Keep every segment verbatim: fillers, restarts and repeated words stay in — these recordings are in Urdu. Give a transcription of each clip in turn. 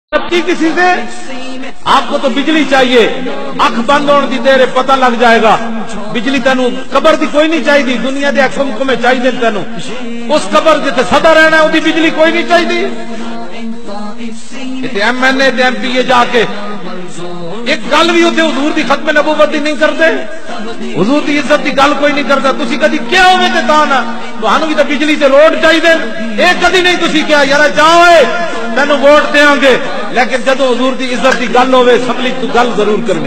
کی کسی سے آپ کو تو بجلی چاہیے، اکھ بند ہونے دی دیر پتہ لگ جائے گا بجلی تینوں قبر دی کوئی نہیں چاہیے، دنیا دے حکم کو میں چاہیے تینوں اس قبر جتے سدا رہنا ہے وہ بجلی کوئی نہیں چاہیے۔ M N A M P A جا کے ایک گل بھی ہوتے حضور دی ختم نبوت دی نہیں کرتے، حضور دی عزت دی گل کوئی نہیں کرتا، تسی کدی کیا ہوئے تے تانا تانوں بھی تے بجلی تے روڈ چاہیے، ایک کدی نہیں تسی کیا یار جاؤ اے تینوں ووٹ دیاں گے، لیکن جدو حضور دی عزت دی گل ہوئے اسمبلی تو گل ضرور کرنی۔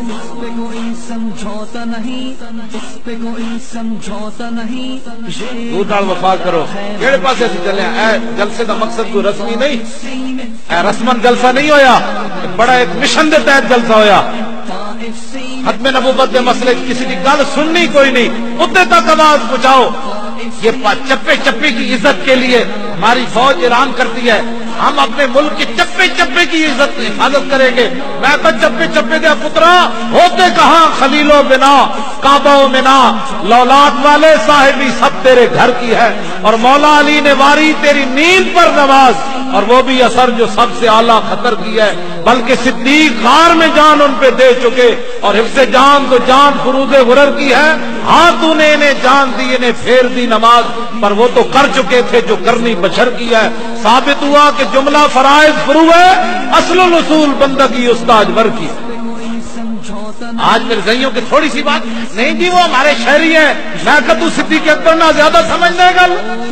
دور نال وفا کرو، کیڑے پاسے اسی چلے ہیں؟ اے جلسے دا مقصد کوئی رسمی نہیں، اے رسمن جلسہ نہیں ہویا، بڑا ایک مشن دے تحت جلسہ ہویا۔ ختم نبوت دے مسئلے کسی کی گل سننی کوئی نہیں، ادھر تک آواز پہنچاؤ۔ یہ چپے چپے کی عزت کے لیے ہماری فوج اعلان کرتی ہے ہم اپنے ملک کے چپے چپے کی عزت حفاظت کریں گے۔ میں تو چپے چپے دیا پترا ہوتے کہاں خلیل و بنا کعبہ و منا، لولات والے صاحبی سب تیرے گھر کی ہے، اور مولا علی نے واری تیری نیند پر نواز، اور وہ بھی اثر جو سب سے اعلیٰ خطر کی ہے، بلکہ صدیق غار میں جان ان پہ دے چکے، اور حفظ جان تو جان فروز غرر کی ہے، ہاں تو نے انہیں جان دی انہیں پھیر دی نماز، پر وہ تو کر چکے تھے جو کرنی بشر کی ہے۔ ثابت ہوا کہ جملہ فرائض فرو ہے، اصل الاصول بندگی استاد ور کی۔ آج میرے زیوں کی تھوڑی سی بات نہیں جی وہ ہمارے شہری ہیں، میں کہ تو صدیق اکبر نہ زیادہ سمجھنے گل،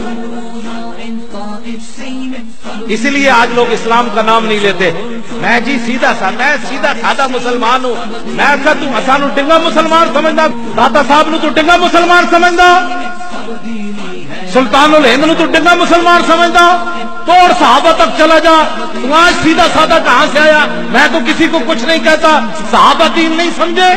اسی لیے آج لوگ اسلام کا نام نہیں لیتے۔ میں جی سیدھا سا میں سیدھا سادہ مسلمان ہوں، میں کہ تو اسانو ڈنگا مسلمان سمجھدا، داتا صاحب نو تو ڈنگا مسلمان سمجھدا، سلطان الہند نو تو ڈنگا مسلمان سمجھدا، توڑ صحابہ تک چلا جا، تو آج سیدھا سادہ کہاں سے آیا؟ میں تو کسی کو کچھ نہیں کہتا، صحابہ دین نہیں سمجھے،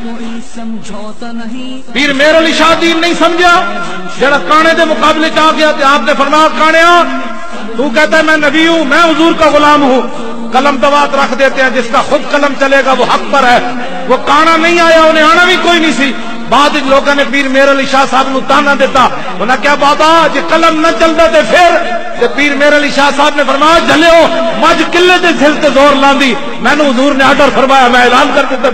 پیر مہر علی شاہ دین نہیں سمجھا، جڑا کانے دے مقابلے چاہ گیا تو آپ نے فرمایا کانیا تو کہتا ہے میں نبی ہوں، میں حضور کا غلام ہوں، قلم دوات رکھ دیتے ہیں، جس کا خود قلم چلے گا وہ حق پر ہے، وہ کانا نہیں آیا، انہیں آنا بھی کوئی نہیں سی۔ بعد لوگوں نے پیر مہر علی شاہ صاحب نو تانا دیتا، انہاں کیا بابا جی قلم نہ چلتا تے پھر تے پیر مہر علی شاہ صاحب نے فرمایا جھلیو مجھ قلے دے دل تے زور لاندی، میں نے حضور نے آرڈر فرمایا میں اعلان کر دیتا۔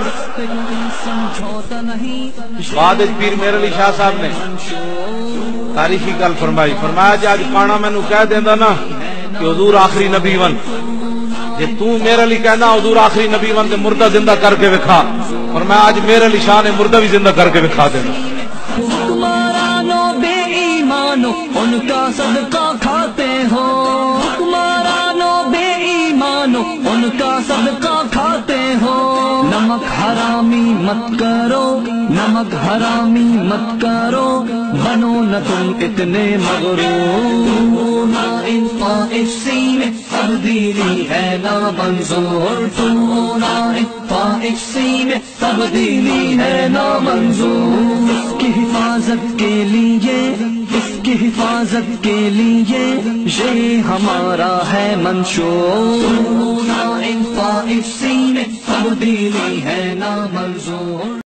بعد پیر مہر علی شاہ صاحب نے تاریخی گل فرمائی، فرمایا جی آج کانا مینوں کہہ دیندا نا کہ حضور آخری نبی ون، جی تو میرے علی کہنا حضور آخری نبی ون تے مردہ زندہ کر کے وکھا، اور میں آج میرے علی شاہ نے مردہ بھی زندہ کر کے وکھا دینا۔ حکمرانو بے ایمانو ان کا صدقہ کھاتے ہو، حکمرانو بے ایمانو ان کا صدقہ کھاتے ہو، نمک حرامی مت کرو، نمک حرامی مت کرو، بنو نہ تم اتنے مغرور، نہ ان طائف میں تبدیلی ہے نہ منظور، تو نہ ان طائف میں تبدیلی ہے نہ منظور، اس کی حفاظت کے لیے اس کی حفاظت کے لیے یہ ہمارا ہے منشور، نہ ان طائف میں تبدیلی ہے نہ منظور۔